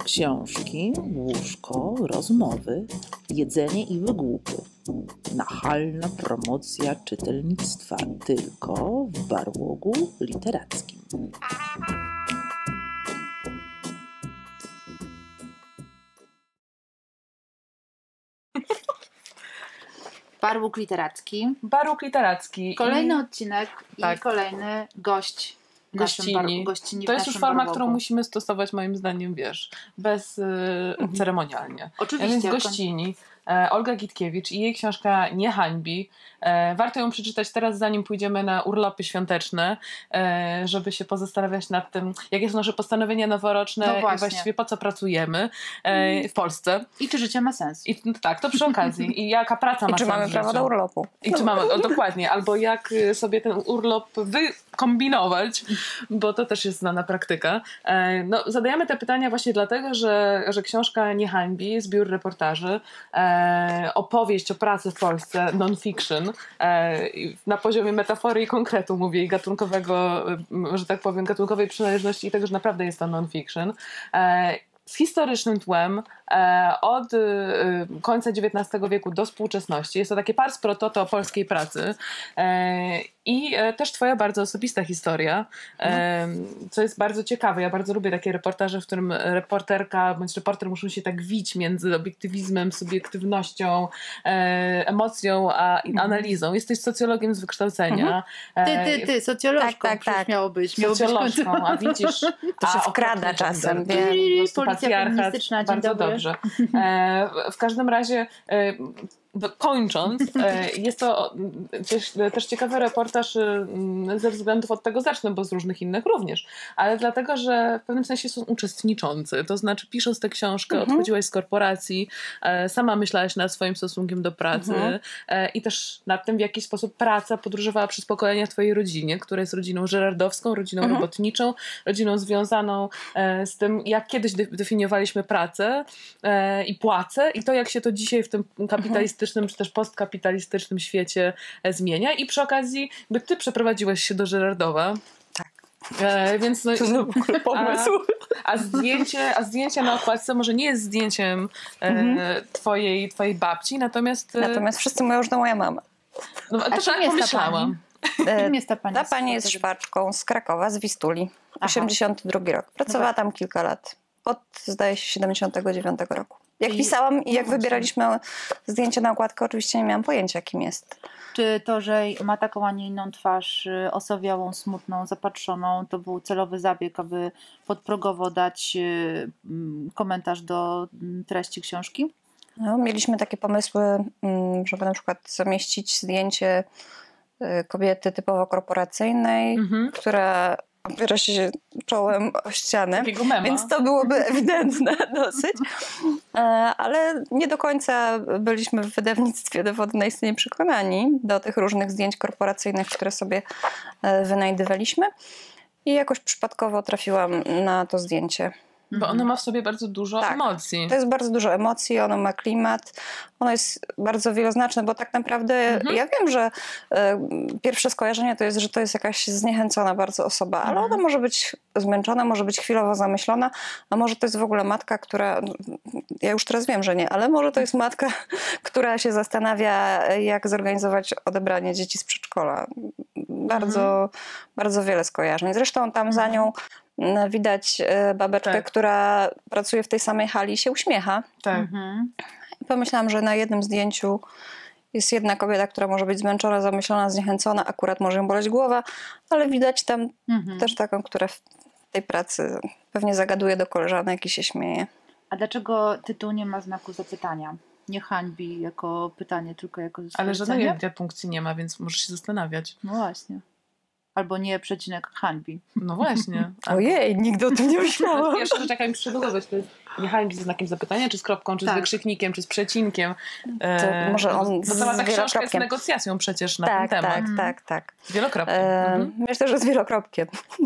Książki, łóżko, rozmowy, jedzenie i wygłupy. Nachalna promocja czytelnictwa tylko w Barłogu Literackim. Barłuk Literacki. Barłuk Literacki. Kolejny odcinek tak. I kolejny gość. Gościni. To jest już forma, którą musimy stosować moim zdaniem, wiesz, bez ceremonialnie. Oczywiście. Więc gościni. Olga Gitkiewicz i jej książka Nie hańbi. Warto ją przeczytać teraz, zanim pójdziemy na urlopy świąteczne, żeby się pozastanawiać nad tym, jakie są nasze postanowienia noworoczne i właściwie po co pracujemy w Polsce. I czy życie ma sens. I, tak, to przy okazji. I jaka praca ma sens. I czy mamy prawo do urlopu. I czy mamy, dokładnie. Albo jak sobie ten urlop wykombinować, bo to też jest znana praktyka. No, zadajemy te pytania właśnie dlatego, że książka Nie hańbi, zbiór reportaży, opowieść o pracy w Polsce, non-fiction, na poziomie metafory i konkretu mówię, i gatunkowego, że tak powiem, gatunkowej przynależności i tego, że naprawdę jest to non-fiction. Z historycznym tłem od końca XIX wieku do współczesności. Jest to takie pars pro toto polskiej pracy i też twoja bardzo osobista historia, co jest bardzo ciekawe. Ja bardzo lubię takie reportaże, w którym reporterka bądź reporter muszą się tak wić między obiektywizmem, subiektywnością, emocją a analizą. Jesteś socjologiem z wykształcenia. Ty, socjolożką tak. Miało być. Socjolożką, a widzisz... To się wkrada czasem. Policja feministyczna, dzień bardzo dobry. Dobrze. W każdym razie kończąc, jest to też ciekawy reportaż ze względów, od tego zacznę, bo z różnych innych również, ale dlatego, że w pewnym sensie są uczestniczący. To znaczy, pisząc tę książkę, odchodziłaś z korporacji, sama myślałaś nad swoim stosunkiem do pracy i też nad tym, w jaki sposób praca podróżowała przez pokolenia w twojej rodzinie, która jest rodziną żerardowską, rodziną robotniczą, rodziną związaną z tym, jak kiedyś definiowaliśmy pracę i płacę i to, jak się to dzisiaj w tym kapitalistycznym czy też postkapitalistycznym świecie zmienia. I przy okazji, by ty przeprowadziłaś się do Żerardowa. Tak. Więc no, to jest w ogóle pomysł. A zdjęcie na okładce może nie jest zdjęciem twojej babci, natomiast wszyscy mówią, że to moja mama. No, to tak pomyślałam. Kim jest ta pani? Ta pani jest szwaczką z Krakowa, z Wistuli. 82 rok. Pracowała tam kilka lat. Od, zdaje się, 79 roku. Jak pisałam i jak wybieraliśmy zdjęcie na okładkę, oczywiście nie miałam pojęcia, kim jest. Czy to, że ma taką, a nie inną twarz, osowiałą, smutną, zapatrzoną, to był celowy zabieg, aby podprogowo dać komentarz do treści książki? No, mieliśmy takie pomysły, żeby na przykład zamieścić zdjęcie kobiety typowo korporacyjnej, która opiera się czołem o ścianę, więc to byłoby ewidentne dosyć. Ale nie do końca byliśmy w wydawnictwie Dowody na istnienie przekonani do tych różnych zdjęć korporacyjnych, które sobie wynajdywaliśmy i jakoś przypadkowo trafiłam na to zdjęcie. Bo ono ma w sobie bardzo dużo emocji. To jest bardzo dużo emocji, ono ma klimat, ono jest bardzo wieloznaczne, bo tak naprawdę ja wiem, że pierwsze skojarzenie to jest, że to jest jakaś zniechęcona bardzo osoba, ale ona może być zmęczona, może być chwilowo zamyślona, a może to jest w ogóle matka, która, ja już teraz wiem, że nie, ale może to jest matka, która się zastanawia, jak zorganizować odebranie dzieci z przedszkola. Bardzo, bardzo wiele skojarzeń. Zresztą tam za nią widać babeczkę, która pracuje w tej samej hali i się uśmiecha. Tak. I pomyślałam, że na jednym zdjęciu jest jedna kobieta, która może być zmęczona, zamyślona, zniechęcona, akurat może ją boleć głowa, ale widać tam też taką, która w tej pracy pewnie zagaduje do koleżanek i się śmieje. A dlaczego tytuł nie ma znaku zapytania? Nie hańbi jako pytanie, tylko jako stwierdzenie? Ale żadnej punkcji nie ma, więc możesz się zastanawiać. No właśnie. Albo nie przecinek hańbi. No właśnie. Ojej, nigdy o tym nie myślałam. Pierwsza rzecz, jaka mi przyszła do głowy, to jest nie hańbi ze znakiem zapytania, czy z kropką, czy z wykrzyknikiem, czy z przecinkiem. To może on to cała ta książka jest negocjacją przecież na ten temat. Tak. Z wielokropkiem. Myślę, że z wielokropkiem.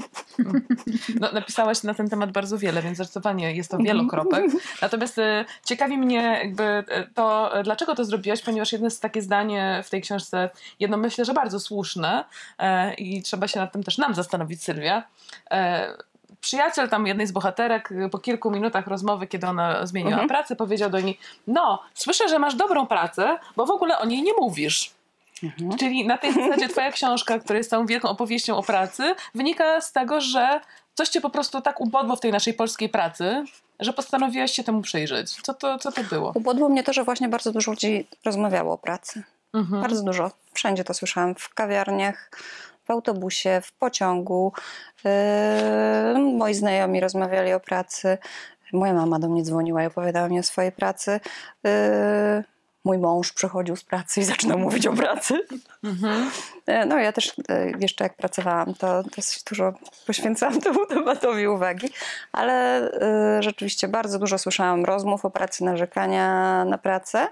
No, napisałaś na ten temat bardzo wiele, więc zdecydowanie jest to wielokropek. Natomiast ciekawi mnie jakby to, dlaczego to zrobiłaś, ponieważ jedno jest takie zdanie w tej książce, jedno myślę, że bardzo słuszne i trzeba się nad tym też nam zastanowić, Sylwia. przyjaciel tam jednej z bohaterek po kilku minutach rozmowy, kiedy ona zmieniła pracę, powiedział do niej, no, słyszę, że masz dobrą pracę, bo w ogóle o niej nie mówisz. Czyli na tej zasadzie twoja książka, która jest całą wielką opowieścią o pracy, wynika z tego, że coś cię po prostu tak ubodło w tej naszej polskiej pracy, że postanowiłaś się temu przyjrzeć. Co to było? Ubodło mnie to, że właśnie bardzo dużo ludzi rozmawiało o pracy. Bardzo dużo. Wszędzie to słyszałam. W kawiarniach, w autobusie, w pociągu. Moi znajomi rozmawiali o pracy. Moja mama do mnie dzwoniła i opowiadała mi o swojej pracy. Mój mąż przychodził z pracy i zaczynał mówić o pracy. No ja też jeszcze jak pracowałam, to dosyć dużo poświęcałam temu tematowi uwagi, ale rzeczywiście bardzo dużo słyszałam rozmów o pracy, narzekania na pracę.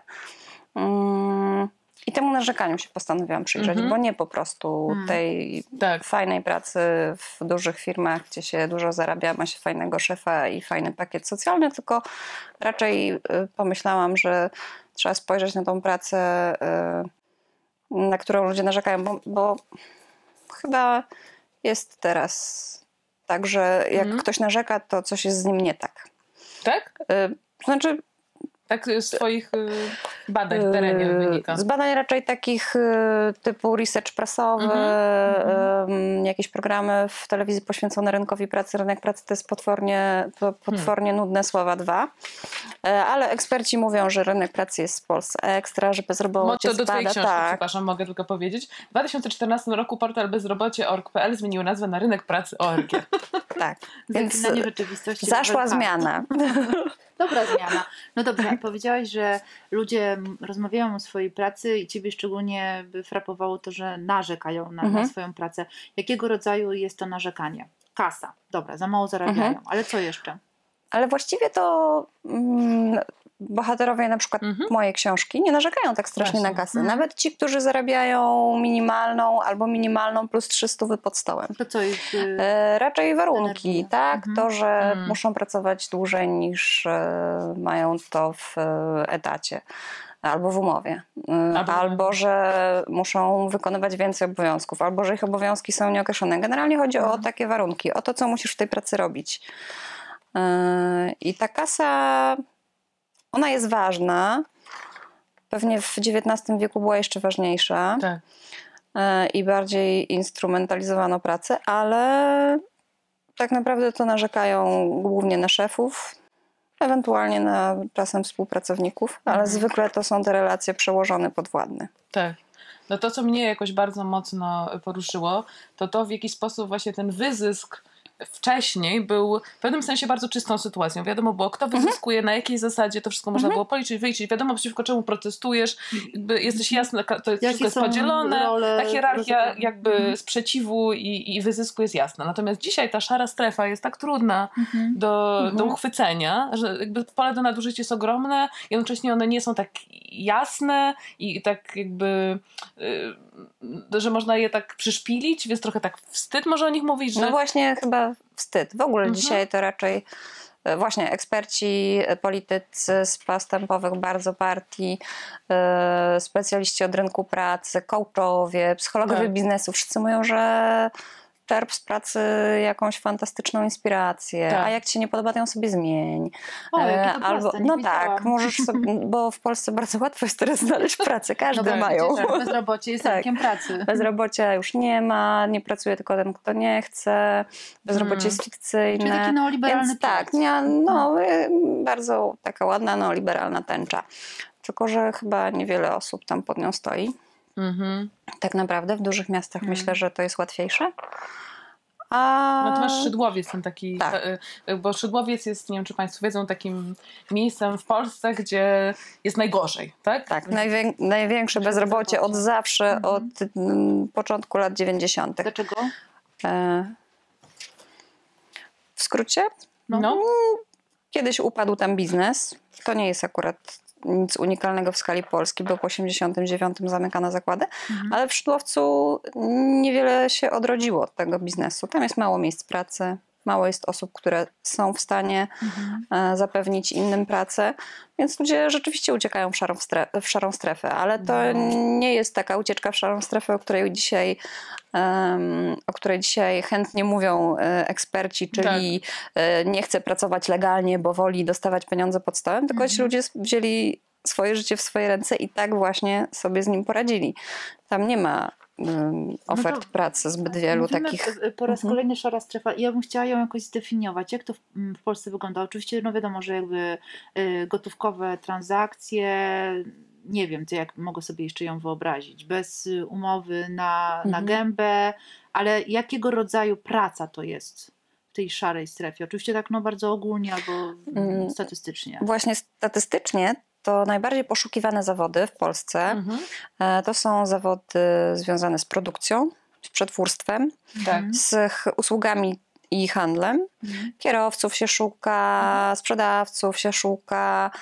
I temu narzekaniu się postanowiłam przyjrzeć, bo nie po prostu tej fajnej pracy w dużych firmach, gdzie się dużo zarabia, ma się fajnego szefa i fajny pakiet socjalny, tylko raczej pomyślałam, że trzeba spojrzeć na tą pracę, na którą ludzie narzekają, bo chyba jest teraz tak, że jak ktoś narzeka, to coś jest z nim nie tak. Tak? Znaczy... Tak z twoich badań w terenie wynika? Z badań raczej takich typu research prasowy, jakieś programy w telewizji poświęcone rynkowi pracy. Rynek pracy to jest potwornie nudne słowa dwa. Ale eksperci mówią, że rynek pracy jest w Polsce ekstra, że bezrobocie do twojej spada. książki, przepraszam, mogę tylko powiedzieć. W 2014 roku portal bezrobocie.org.pl zmienił nazwę na rynek pracy.org. Tak, więc rzeczywistości zaszła zmiana. Dobra zmiana. No dobrze, powiedziałaś, że ludzie rozmawiają o swojej pracy i ciebie szczególnie by frapowało to, że narzekają na swoją pracę. Jakiego rodzaju jest to narzekanie? Kasa. Dobra, za mało zarabiają. Ale co jeszcze? Ale właściwie to bohaterowie na przykład mojej książki nie narzekają tak strasznie na kasę. Nawet ci, którzy zarabiają minimalną albo minimalną plus 300 pod stołem. To co jest? Raczej warunki, tak? To, że muszą pracować dłużej niż mają to w etacie. Albo w umowie. Albo że muszą wykonywać więcej obowiązków. Albo że ich obowiązki są nieokreślone. Generalnie chodzi o takie warunki. O to, co musisz w tej pracy robić. I ta kasa, ona jest ważna. Pewnie w XIX wieku była jeszcze ważniejsza. Tak. I bardziej instrumentalizowano pracę, ale tak naprawdę to narzekają głównie na szefów, ewentualnie na czasem współpracowników, ale zwykle to są te relacje przełożone podwładne. Tak. No to, co mnie jakoś bardzo mocno poruszyło, to w jaki sposób właśnie ten wyzysk wcześniej był w pewnym sensie bardzo czystą sytuacją. Wiadomo było, kto wyzyskuje, na jakiej zasadzie, to wszystko można było policzyć, wyliczyć. Wiadomo, przeciwko czemu protestujesz, jakby jesteś jasny, to wszystko jest podzielone. Ta hierarchia jakby sprzeciwu i wyzysku jest jasna. Natomiast dzisiaj ta szara strefa jest tak trudna do uchwycenia, że jakby pole do nadużycia jest ogromne, jednocześnie one nie są tak jasne i tak jakby że można je tak przyszpilić, więc trochę tak wstyd może o nich mówić, że... No właśnie chyba wstyd. W ogóle dzisiaj to raczej właśnie eksperci, politycy z postępowych bardzo partii, specjaliści od rynku pracy, coachowie, psychologowie biznesu, wszyscy mówią, że czerp z pracy jakąś fantastyczną inspirację, a jak ci się nie podoba, to ją sobie zmień. Albo no tak, możesz sobie, bo w Polsce bardzo łatwo jest teraz znaleźć pracę, każdy mają. Bezrobocie jest rynkiem pracy. Bezrobocia już nie ma, nie pracuje tylko ten, kto nie chce, bezrobocie jest fikcyjne. Czyli taki neoliberalny więc tak, bardzo taka ładna neoliberalna tęcza. Tylko że chyba niewiele osób tam pod nią stoi. Tak naprawdę w dużych miastach myślę, że to jest łatwiejsze. No to masz Szydłowiec, ten taki, bo Szydłowiec jest, nie wiem czy Państwo wiedzą, takim miejscem w Polsce, gdzie jest najgorzej, tak? Tak, największe bezrobocie od zawsze, od początku lat 90. Dlaczego? W skrócie? Kiedyś upadł tam biznes. To nie jest akurat nic unikalnego w skali Polski, bo po 1989 zamykano zakłady, ale w Szydłowcu niewiele się odrodziło od tego biznesu. Tam jest mało miejsc pracy, mało jest osób, które są w stanie zapewnić innym pracę, więc ludzie rzeczywiście uciekają w szarą strefę, ale to nie jest taka ucieczka w szarą strefę, o której dzisiaj o której dzisiaj chętnie mówią eksperci, czyli nie chce pracować legalnie, bo woli dostawać pieniądze pod stołem, tylko ci ludzie wzięli swoje życie w swoje ręce i tak właśnie sobie z nim poradzili. Tam nie ma ofert pracy zbyt wielu takich. Po raz kolejny szara strefa. Ja bym chciała ją jakoś zdefiniować. Jak to w Polsce wygląda? Oczywiście no wiadomo, że jakby gotówkowe transakcje, nie wiem, to jak mogę sobie jeszcze ją wyobrazić, bez umowy na gębę, ale jakiego rodzaju praca to jest w tej szarej strefie? Oczywiście tak no bardzo ogólnie albo statystycznie. Właśnie statystycznie to najbardziej poszukiwane zawody w Polsce to są zawody związane z produkcją, z przetwórstwem, z usługami i handlem. Kierowców się szuka, sprzedawców się szuka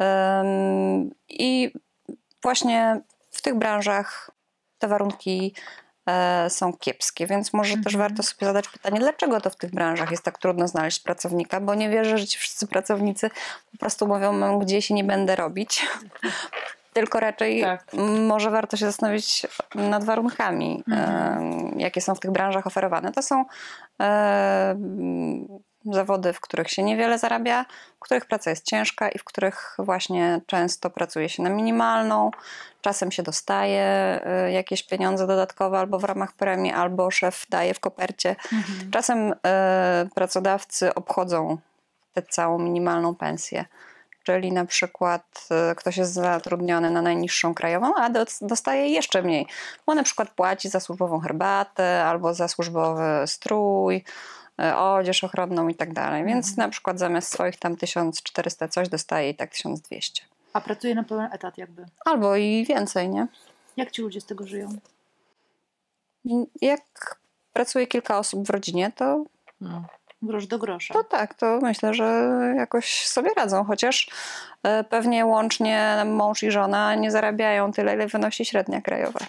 i właśnie w tych branżach te warunki są kiepskie, więc może też warto sobie zadać pytanie, dlaczego to w tych branżach jest tak trudno znaleźć pracownika, bo nie wierzę, że ci wszyscy pracownicy po prostu mówią, mam gdzieś i nie będę robić. Tylko raczej może warto się zastanowić nad warunkami, jakie są w tych branżach oferowane. To są zawody, w których się niewiele zarabia, w których praca jest ciężka i w których właśnie często pracuje się na minimalną, czasem się dostaje jakieś pieniądze dodatkowe albo w ramach premii, albo szef daje w kopercie. Czasem pracodawcy obchodzą tę całą minimalną pensję. Czyli na przykład ktoś jest zatrudniony na najniższą krajową, a dostaje jeszcze mniej. Bo na przykład płaci za służbową herbatę albo za służbowy strój, odzież ochronną i tak dalej. Więc na przykład zamiast swoich tam 1400 coś dostaje i tak 1200. A pracuje na pełen etat jakby. Albo i więcej, nie? Jak ci ludzie z tego żyją? Jak pracuje kilka osób w rodzinie, to... Grosz do grosza. To tak, to myślę, że jakoś sobie radzą, chociaż pewnie łącznie mąż i żona nie zarabiają tyle, ile wynosi średnia krajowa.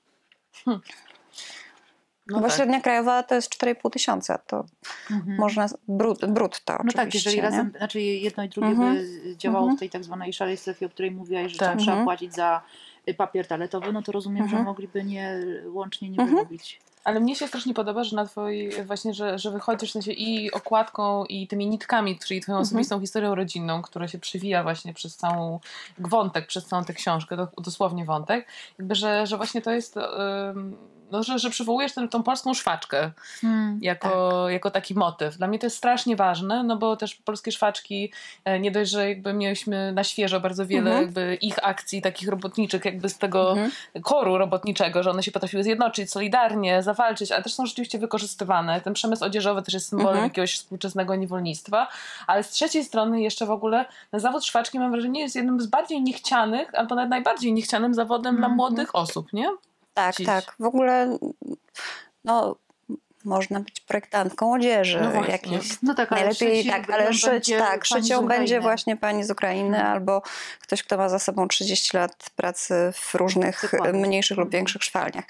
No bo średnia krajowa to jest 4,5 tysiąca, to można brutto oczywiście. No tak, jeżeli razem, znaczy jedno i drugie by działało w tej tak zwanej szarej strefie, o której mówiłaś, że tam trzeba płacić za papier toaletowy, no to rozumiem, że mogliby łącznie nie wyrobić. Ale mnie się strasznie podoba, że na twojej właśnie, że wychodzisz w sensie i okładką, i tymi nitkami, czyli twoją osobistą historią rodzinną, która się przewija właśnie przez całą wątek, przez całą tę książkę, dosłownie wątek, jakby, że właśnie to jest, no, że przywołujesz tą polską szwaczkę jako taki motyw. Dla mnie to jest strasznie ważne, no bo też polskie szwaczki, nie dość, że jakby mieliśmy na świeżo bardzo wiele jakby ich akcji takich robotniczych, jakby z tego koru robotniczego, że one się potrafiły zjednoczyć solidarnie, zawalczyć, ale też są rzeczywiście wykorzystywane. Ten przemysł odzieżowy też jest symbolem jakiegoś współczesnego niewolnictwa, ale z trzeciej strony jeszcze w ogóle zawód szwaczki, mam wrażenie, jest jednym z bardziej niechcianych, albo nawet najbardziej niechcianym zawodem dla młodych osób, nie? Tak, tak. W ogóle no, można być projektantką odzieży. No jakieś. No tak, ale najlepiej tak, ale szycią będzie właśnie pani z Ukrainy albo ktoś, kto ma za sobą 30 lat pracy w różnych mniejszych lub większych szwalniach.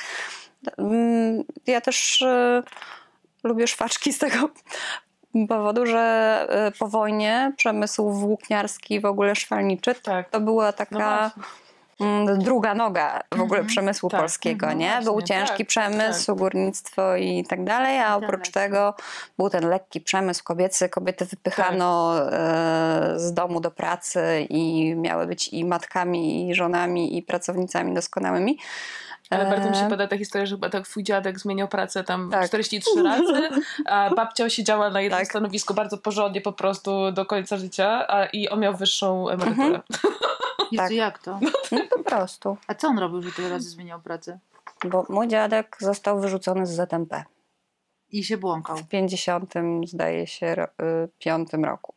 Ja też lubię szwaczki z tego powodu, że po wojnie przemysł włókniarski, w ogóle szwalniczy, to była taka druga noga w ogóle przemysłu polskiego, nie? Był ciężki przemysł, górnictwo i tak dalej, a oprócz tego był ten lekki przemysł kobiecy. Kobiety wypychano z domu do pracy i miały być i matkami, i żonami, i pracownicami doskonałymi. Ale bardzo mi się podoba ta historia, że chyba tak twój dziadek zmieniał pracę tam 43 razy, a babcia siedziała na jednym stanowisku bardzo porządnie po prostu do końca życia i on miał wyższą emeryturę. Jak to? No po prostu. A co on robił, że tyle razy zmieniał pracę? Bo mój dziadek został wyrzucony z ZMP. I się błąkał. W 50, zdaje się, 5 roku.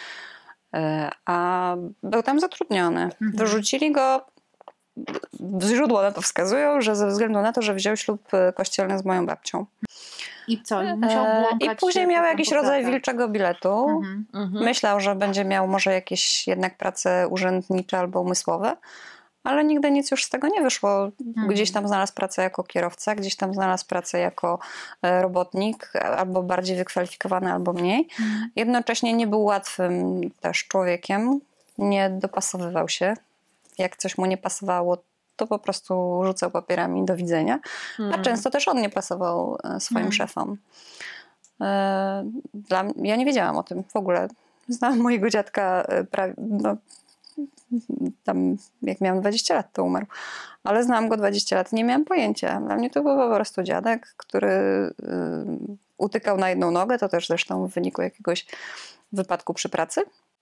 A był tam zatrudniony. Wyrzucili go. Źródła na to wskazują, że ze względu na to, że wziął ślub kościelny z moją babcią. I co? I musiał błąkać. I później miał jakiś rodzaj wilczego biletu. Myślał, że będzie miał może jakieś jednak prace urzędnicze albo umysłowe, ale nigdy nic już z tego nie wyszło. Gdzieś tam znalazł pracę jako kierowca, gdzieś tam znalazł pracę jako robotnik, albo bardziej wykwalifikowany, albo mniej. Jednocześnie nie był łatwym też człowiekiem. Nie dopasowywał się. Jak coś mu nie pasowało, to po prostu rzucał papierami, do widzenia. A często też on nie pasował swoim szefom. Ja nie wiedziałam o tym w ogóle. Znałam mojego dziadka tam jak miałam 20 lat, to umarł. Ale znałam go 20 lat, nie miałam pojęcia. Dla mnie to był po prostu dziadek, który utykał na jedną nogę, to też zresztą w wyniku jakiegoś wypadku przy pracy.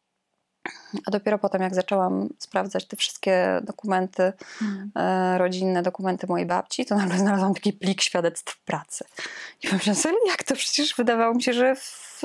A dopiero potem, jak zaczęłam sprawdzać te wszystkie dokumenty rodzinne, dokumenty mojej babci, to nagle znalazłam taki plik świadectw pracy. I pomyślałam sobie, jak to? Przecież wydawało mi się, że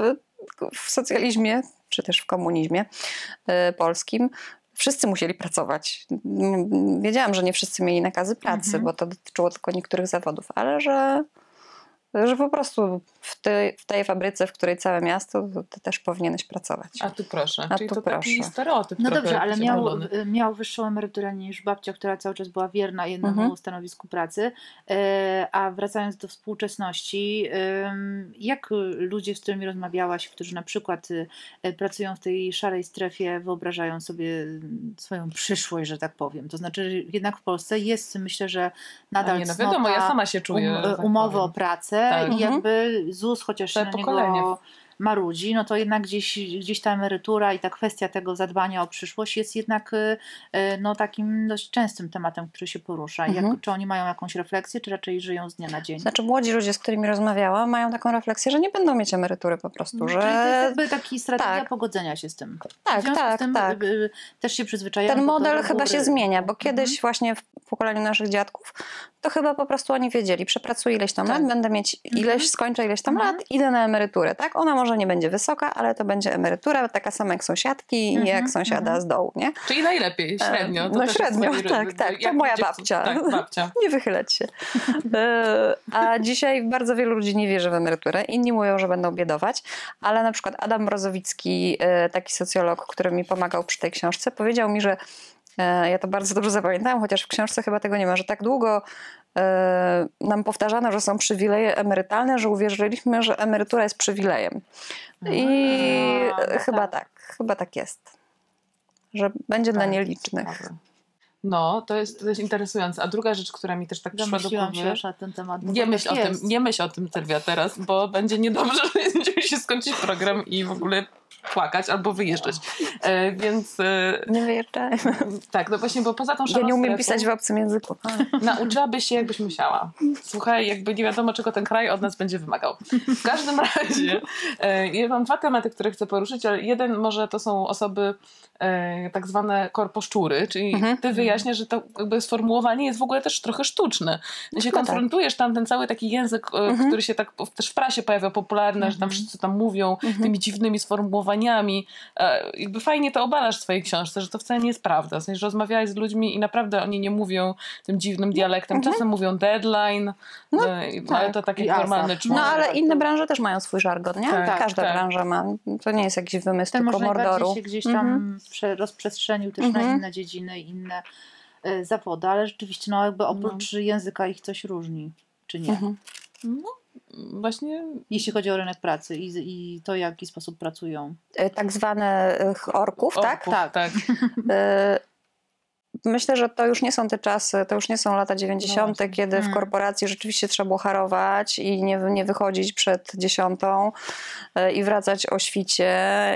w socjalizmie, czy też w komunizmie polskim wszyscy musieli pracować. Wiedziałam, że nie wszyscy mieli nakazy pracy, bo to dotyczyło tylko niektórych zawodów, ale że po prostu w tej fabryce, w której całe miasto, to ty też powinieneś pracować. A tu proszę. A Czyli tu to proszę. taki stereotyp. No trochę dobrze, ale powolony. miał wyższą emeryturę niż babcia, która cały czas była wierna jednemu stanowisku pracy. A wracając do współczesności, jak ludzie, z którymi rozmawiałaś, którzy na przykład pracują w tej szarej strefie, wyobrażają sobie swoją przyszłość, że tak powiem? To znaczy, że jednak w Polsce jest, myślę, że nadal no wiadomo, ja sama się czuję. że tak umowy powiem. o pracę i jakby ZUS, chociaż Całe na pokolenie. niego marudzi, no to jednak gdzieś ta emerytura i ta kwestia tego zadbania o przyszłość jest jednak no, takim dość częstym tematem, który się porusza. Czy oni mają jakąś refleksję, czy raczej żyją z dnia na dzień? Znaczy młodzi ludzie, z którymi rozmawiałam, mają taką refleksję, że nie będą mieć emerytury po prostu, że... Czyli to jest jakby taki strategia tak. pogodzenia się z tym. Tak, w związku tak, z tym tak. też się przyzwyczajają. Ten do model tego chyba się góry. zmienia, bo kiedyś właśnie w pokoleniu naszych dziadków to chyba po prostu oni wiedzieli, przepracuję ileś tam lat, będę mieć ileś, skończę ileś tam lat, idę na emeryturę, tak? Ona może nie będzie wysoka, ale to będzie emerytura taka sama jak sąsiadki i jak sąsiada z dołu, nie? Czyli najlepiej, średnio. To No też średnio, jest tak. To moja babcia. Tak, babcia. Nie wychylać się. A dzisiaj bardzo wielu ludzi nie wierzy w emeryturę. Inni mówią, że będą biedować, ale na przykład Adam Mrozowicki, taki socjolog, który mi pomagał przy tej książce, powiedział mi, że ja to bardzo dobrze zapamiętałam, chociaż w książce chyba tego nie ma, że tak długo nam powtarzano, że są przywileje emerytalne, że uwierzyliśmy, że emerytura jest przywilejem. I chyba tak jest. Że będzie dla nielicznych. No, to jest interesujące. A druga rzecz, która mi też tak przyszła do Zamyśliłam głowy... się na ten temat. Nie myśl o tym, Sylwia, teraz, bo będzie niedobrze, że będziemy się skończyć program i w ogóle płakać albo wyjeżdżać. Więc... Nie wyjeżdżajmy. Tak, no właśnie, bo poza tą szarą Ja nie umiem strefą pisać w obcym języku. nauczyłabyś się, jakbyś musiała. Słuchaj, jakby nie wiadomo, czego ten kraj od nas będzie wymagał. W każdym razie ja mam 2 tematy, które chcę poruszyć, ale jeden może to są osoby tak zwane korposzczury, czyli ty wyjaśniasz, że to jakby sformułowanie jest w ogóle też trochę sztuczne. Się konfrontujesz tam ten cały taki język, który się tak też w prasie pojawia popularny, że tam wszyscy tam mówią tymi dziwnymi sformułowaniami. Jakby fajnie to obalasz w swojej książce, że to wcale nie jest prawda. W sensie, że rozmawiałeś z ludźmi i naprawdę oni nie mówią tym dziwnym dialektem. Czasem mówią deadline, ale to taki normalny człowiek. No ale inne branże też mają swój żargon, nie? Tak, Każda tak. branża ma. To nie jest jakiś wymysł Ten tylko może najbardziej Mordoru. się gdzieś tam rozprzestrzenił też na inne dziedziny, inne zawody, ale rzeczywiście no jakby oprócz języka ich coś różni, czy nie? No, właśnie... Jeśli chodzi o rynek pracy i to, w jaki sposób pracują. Tak zwane orków, tak? Tak. Myślę, że to już nie są te czasy, to już nie są lata 90., kiedy w korporacji rzeczywiście trzeba było harować i nie wychodzić przed 10 i wracać o świcie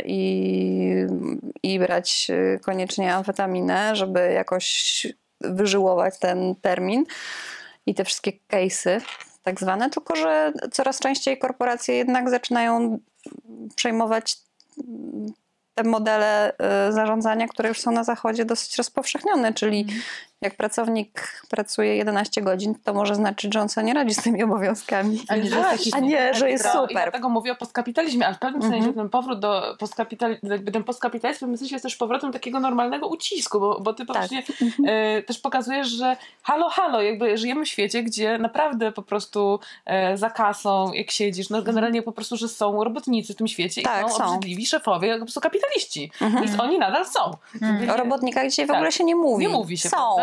i brać koniecznie amfetaminę, żeby jakoś wyżyłować ten termin i te wszystkie case'y tak zwane, tylko że coraz częściej korporacje jednak zaczynają przejmować te modele zarządzania, które już są na zachodzie dosyć rozpowszechnione, czyli jak pracownik pracuje 11 godzin, to może znaczyć, że on sobie nie radzi z tymi obowiązkami, a nie, że jest super. I dlatego mówię o postkapitalizmie, ale w pewnym sensie ten powrót do ten postkapitalizm w pewnym sensie jest też powrotem takiego normalnego ucisku, bo ty właśnie też pokazujesz, że halo, jakby żyjemy w świecie, gdzie naprawdę po prostu za kasą, jak siedzisz, no generalnie po prostu, że są robotnicy w tym świecie i są obrzydliwi szefowie, po prostu kapitaliści. I oni nadal są. O robotnikach dzisiaj w ogóle się nie mówi. Nie mówi się, są, prawda?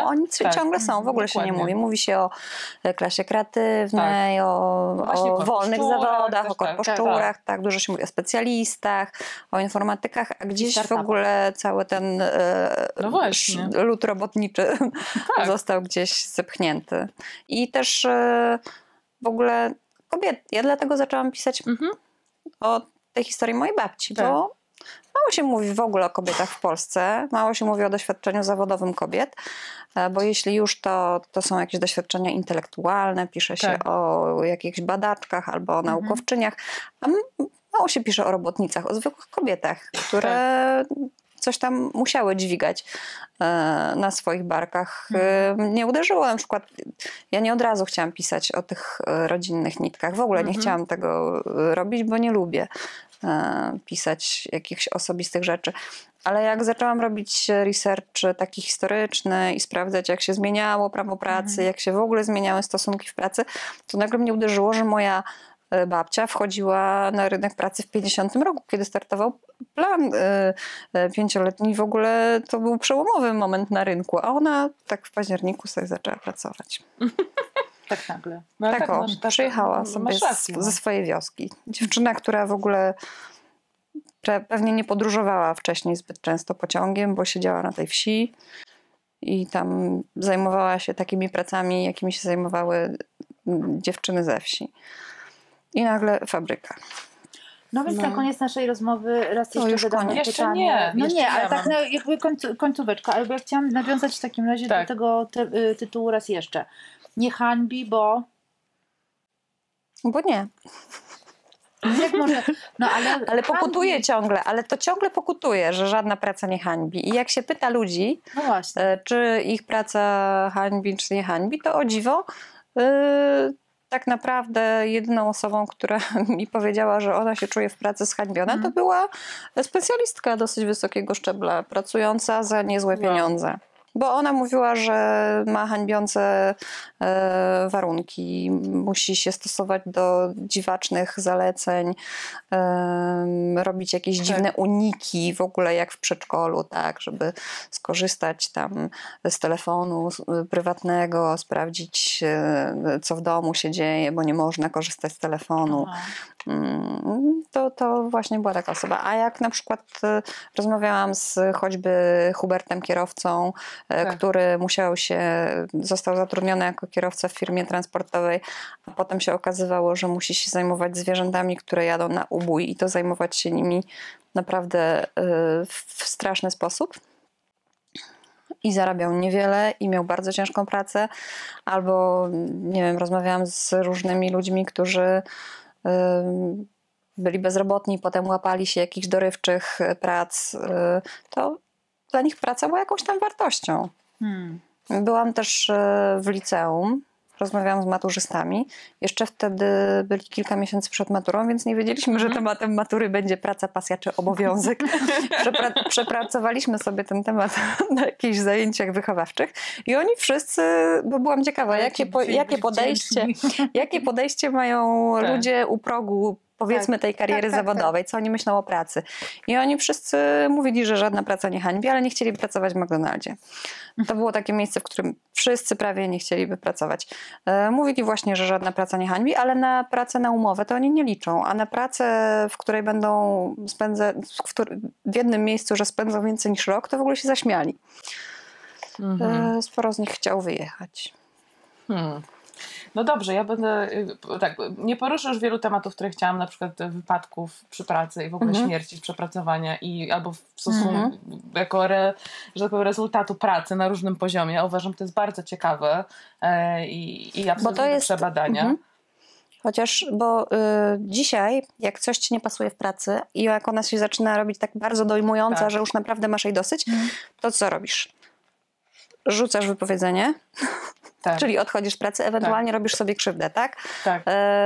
oni ciągle są, w ogóle się nie mówi. Mówi się o klasie kreatywnej, o wolnych zawodach, o korposzczurach, tak, dużo się mówi o specjalistach, o informatykach, a gdzieś w ogóle cały ten lud robotniczy został gdzieś zepchnięty. I też w ogóle kobiety. Ja dlatego zaczęłam pisać o tej historii mojej babci, bo mało się mówi w ogóle o kobietach w Polsce, mało się mówi o doświadczeniu zawodowym kobiet, bo jeśli już to są jakieś doświadczenia intelektualne, pisze się o jakichś badaczkach albo o naukowczyniach, a mało się pisze o robotnicach, o zwykłych kobietach, które coś tam musiały dźwigać na swoich barkach. Nie uderzyło na przykład, ja nie od razu chciałam pisać o tych rodzinnych nitkach. W ogóle nie chciałam tego robić, bo nie lubię pisać jakichś osobistych rzeczy. Ale jak zaczęłam robić research taki historyczny i sprawdzać, jak się zmieniało prawo pracy, jak się w ogóle zmieniały stosunki w pracy, to nagle mnie uderzyło, że moja babcia wchodziła na rynek pracy w 50 roku, kiedy startował plan 5-letni. W ogóle to był przełomowy moment na rynku, a ona tak w październiku sobie zaczęła pracować. Tak nagle. No, przyjechała sobie ze swojej wioski. Dziewczyna, która w ogóle pewnie nie podróżowała wcześniej zbyt często pociągiem, bo siedziała na tej wsi i tam zajmowała się takimi pracami, jakimi się zajmowały dziewczyny ze wsi. I nagle fabryka. No więc na koniec naszej rozmowy raz jeszcze zadam pytanie. Jeszcze nie. No nie, ale tak jakby końcóweczka. Ale ja chciałam nawiązać w takim razie do tego tytułu raz jeszcze. Nie hańbi, bo... Bo nie. Jak może? No, ale pokutuje ciągle, ale to ciągle pokutuje, że żadna praca nie hańbi. I jak się pyta ludzi, czy ich praca hańbi, czy nie hańbi, to o dziwo tak naprawdę jedyną osobą, która mi powiedziała, że ona się czuje w pracy zhańbiona, to była specjalistka dosyć wysokiego szczebla, pracująca za niezłe pieniądze. Bo ona mówiła, że ma hańbiące warunki, musi się stosować do dziwacznych zaleceń, robić jakieś dziwne uniki w ogóle jak w przedszkolu, tak, żeby skorzystać tam z telefonu prywatnego, sprawdzić co w domu się dzieje, bo nie można korzystać z telefonu. To właśnie była taka osoba. A jak na przykład rozmawiałam z choćby Hubertem, kierowcą, który został zatrudniony jako kierowca w firmie transportowej, a potem się okazywało, że musi się zajmować zwierzętami, które jadą na ubój i to zajmować się nimi naprawdę w straszny sposób. I zarabiał niewiele i miał bardzo ciężką pracę. Albo, nie wiem, rozmawiałam z różnymi ludźmi, którzy byli bezrobotni, potem łapali się jakichś dorywczych prac. To dla nich praca była jakąś tam wartością. Byłam też w liceum, rozmawiałam z maturzystami. Jeszcze wtedy byli kilka miesięcy przed maturą, więc nie wiedzieliśmy, że tematem matury będzie praca, pasja czy obowiązek. Przepracowaliśmy sobie ten temat na jakichś zajęciach wychowawczych i oni wszyscy, bo byłam ciekawa, jakie podejście mają ludzie u progu, powiedzmy, tej kariery zawodowej, co oni myślą o pracy. I oni wszyscy mówili, że żadna praca nie hańbi, ale nie chcieli pracować w McDonaldzie. To było takie miejsce, w którym wszyscy prawie nie chcieliby pracować. Mówili właśnie, że żadna praca nie hańbi, ale na pracę na umowę to oni nie liczą, a na pracę, w której będą w jednym miejscu, że spędzą więcej niż rok, to w ogóle się zaśmiali. Sporo z nich chciał wyjechać. No dobrze, ja będę, tak, nie poruszę już wielu tematów, które chciałam, na przykład wypadków przy pracy i w ogóle śmierci, przepracowania albo w stosunku, jako że tak powiem, rezultatu pracy na różnym poziomie. Uważam, to jest bardzo ciekawe i absolutnie do przebadania. Bo dzisiaj, jak coś ci nie pasuje w pracy i jak ona się zaczyna robić tak bardzo dojmująca, że już naprawdę masz jej dosyć, to co robisz? Rzucasz wypowiedzenie Tak. Czyli odchodzisz z pracy, ewentualnie robisz sobie krzywdę, tak? Tak.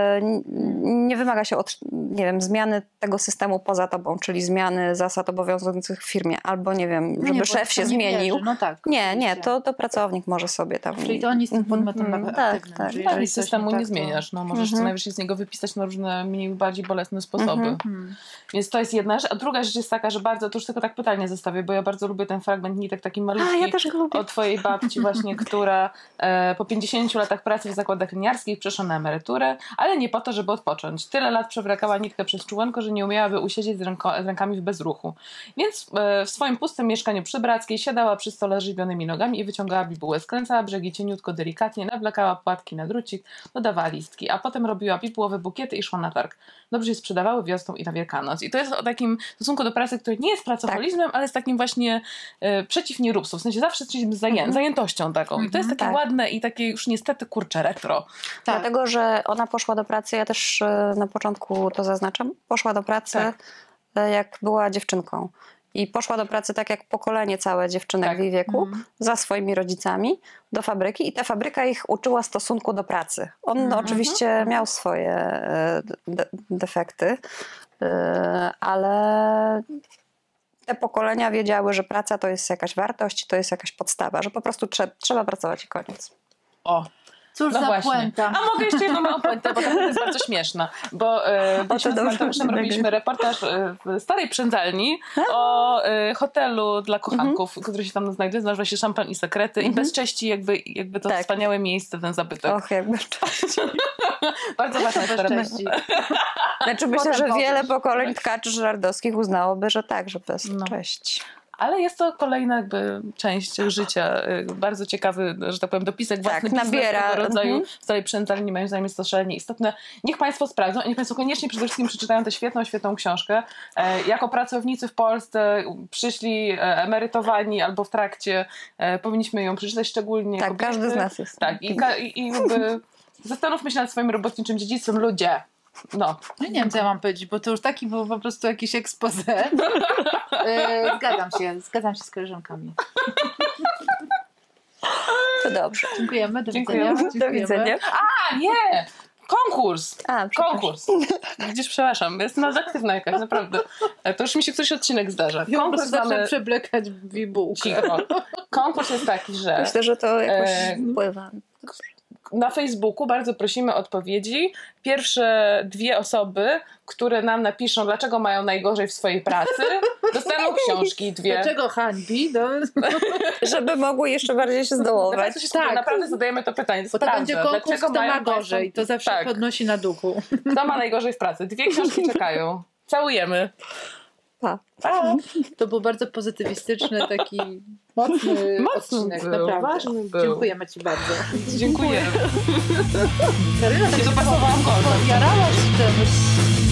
Nie wymaga się nie wiem, zmiany tego systemu poza tobą, czyli zmiany zasad obowiązujących w firmie, albo nie wiem, żeby bo szef się to zmienił. No tak, Nie, oczywiście. to pracownik może sobie tam... Czyli to oni z tym podmiotem aktywnym. tak. że Tak, jeżeli i coś systemu tak, nie to- zmieniasz. No, możesz co najwyżej z niego wypisać na różne mniej lub bardziej bolesne sposoby. Więc to jest jedna rzecz. A druga rzecz jest taka, że bardzo, to już tylko tak pytanie zostawię, bo ja bardzo lubię ten fragment nitek taki malutki ja też go lubię. o twojej babci właśnie, która po 50 latach pracy w zakładach liniarskich przeszła na emeryturę, ale nie po to, żeby odpocząć. Tyle lat przewlekała nitkę przez czułenko, że nie umiałaby usiedzieć z rękami w bezruchu. Więc w swoim pustym mieszkaniu przy Brackiej siadała przy stole żywionymi nogami i wyciągała bibułę. Skręcała brzegi cieniutko, delikatnie, nawlekała płatki na drucik, dodawała listki, a potem robiła bibułowe bukiety i szła na targ. Dobrze się sprzedawały wiosną i na Wielkanoc. I to jest o takim stosunku do pracy, który nie jest pracoholizmem, ale jest takim właśnie przeciw nieróbstwu. W sensie zawsze czymś zajętością taką. I to jest takie ładne i takie już niestety kurcze retro. Tak. Dlatego, że ona poszła do pracy, ja też na początku to zaznaczam, poszła do pracy jak była dziewczynką. I poszła do pracy tak jak pokolenie całe dziewczynek w jej wieku, za swoimi rodzicami do fabryki i ta fabryka ich uczyła stosunku do pracy. On oczywiście miał swoje defekty, ale te pokolenia wiedziały, że praca to jest jakaś wartość, to jest jakaś podstawa, że po prostu trzeba pracować i koniec. O! Cóż No za właśnie. puenta. A mogę jeszcze jedną małą puentę, bo ta jest bardzo śmieszna. Bo z Mateuszem robiliśmy reportaż w starej przędzalni o hotelu dla kochanków, który się tam znajduje, nazywa się Szampan i Sekrety i bez cześci jakby to wspaniałe miejsce, ten zabytek. Och, jak bez cześci. Bardzo ważna eksperyment. Znaczy myślę, że wiele pokoleń tkaczy żardowskich uznałoby, że tak, że bez cześci. Ale jest to kolejna jakby część życia. Bardzo ciekawy, że tak powiem, dopisek własny nabiera tego rodzaju w całej przędzalni. Moim zdaniem jest to szalenie istotne. Niech Państwo sprawdzą i niech Państwo koniecznie przede wszystkim przeczytają tę świetną książkę. Jako pracownicy w Polsce przyszli emerytowani albo w trakcie, powinniśmy ją przeczytać szczególnie. Tak, kobiety. każdy z nas jest. Tak, i jakby zastanówmy się nad swoim robotniczym dziedzictwem, ludzie. No. Nie wiem, co ja mam powiedzieć, bo to już taki był po prostu jakiś expose. Zgadzam się z koleżankami. To dobrze. Dziękujemy, do Dziękujemy. widzenia. Do widzenia. A, nie! Konkurs! Przepraszam. Konkurs! Widzisz, przepraszam, jestem nazaktywna jakaś, naprawdę. To już mi się któryś odcinek zdarza. Konkurs zaczął przeblekać bibułkę. Cicho. Konkurs jest taki, że Myślę, że to jakoś wpływa. na Facebooku bardzo prosimy o odpowiedzi. Pierwsze 2 osoby, które nam napiszą, dlaczego mają najgorzej w swojej pracy, dostaną książki 2. Dlaczego hańbi? No. Żeby mogły jeszcze bardziej się zdołować. Naprawdę zadajemy to pytanie. Bo to będzie konkurs, Dlaczego kto ma mają gorzej. To zawsze podnosi na duchu. Kto ma najgorzej w pracy? 2 książki czekają. Całujemy. Pa. To był bardzo pozytywistyczny, taki mocny odcinek. był, Naprawdę. ważny był. Dziękujemy Ci bardzo. Dziękujemy. Karyna, Dopasowałam kolor. Jarałaś tym